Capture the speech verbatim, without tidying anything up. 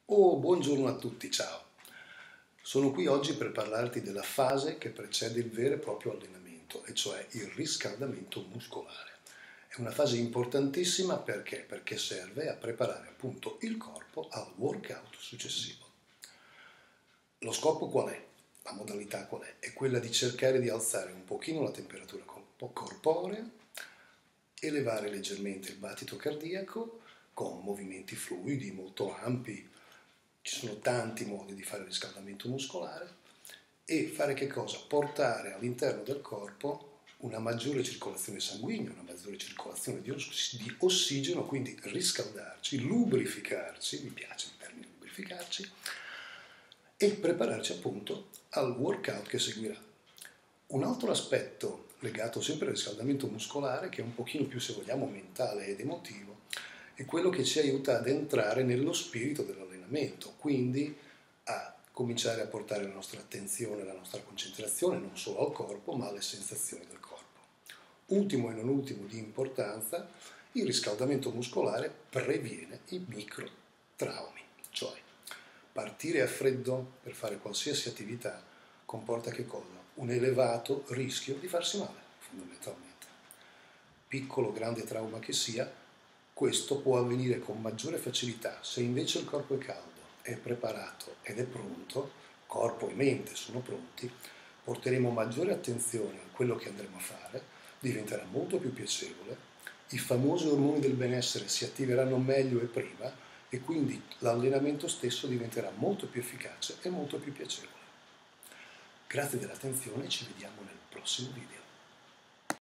Oh, buongiorno a tutti, ciao! Sono qui oggi per parlarti della fase che precede il vero e proprio allenamento, e cioè il riscaldamento muscolare. È una fase importantissima perché? Perché serve a preparare appunto il corpo al workout successivo. Lo scopo qual è? La modalità qual è? È quella di cercare di alzare un pochino la temperatura corporea, elevare leggermente il battito cardiaco con movimenti fluidi molto ampi. Ci sono tanti modi di fare riscaldamento muscolare e fare che cosa? Portare all'interno del corpo una maggiore circolazione sanguigna, una maggiore circolazione di, oss- di ossigeno, quindi riscaldarci, lubrificarci, mi piace il termine lubrificarci, e prepararci appunto al workout che seguirà. Un altro aspetto legato sempre al riscaldamento muscolare, che è un pochino più, se vogliamo, mentale ed emotivo, è quello che ci aiuta ad entrare nello spirito dell'allenamento, quindi a cominciare a portare la nostra attenzione, la nostra concentrazione non solo al corpo, ma alle sensazioni del corpo. Ultimo e non ultimo di importanza, il riscaldamento muscolare previene i microtraumi, cioè partire a freddo per fare qualsiasi attività comporta che cosa? Un elevato rischio di farsi male, fondamentalmente. Piccolo o grande trauma che sia, questo può avvenire con maggiore facilità se invece il corpo è caldo, è preparato ed è pronto, corpo e mente sono pronti, porteremo maggiore attenzione a quello che andremo a fare, diventerà molto più piacevole, i famosi ormoni del benessere si attiveranno meglio e prima e quindi l'allenamento stesso diventerà molto più efficace e molto più piacevole. Grazie dell'attenzione e ci vediamo nel prossimo video.